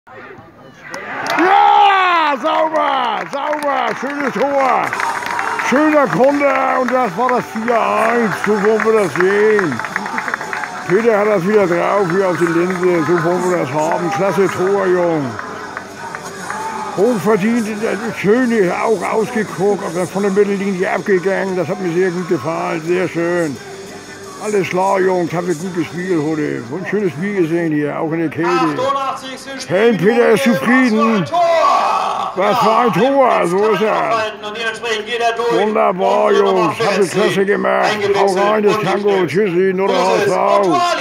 Ja, sauber, sauber, schönes Tor. Schöner Konter und das war das 4-1. So wollen wir das sehen. Peter hat das wieder drauf hier auf die Linse. So wollen wir das haben. Klasse Tor, Jung. Hochverdient, schön auch ausgeguckt, aber von der Mittellinie abgegangen. Das hat mir sehr gut gefallen, sehr schön. Alles klar, Jungs, haben wir gut gespielt heute. Ein schönes Spiel gesehen hier, auch in der Kälte. Helm Peter ist zufrieden. Was für ein Tor, so ist er. Wunderbar, Jungs, habt ihr klasse gemacht. Hau rein, das Tango, tschüssi, nur der HSV.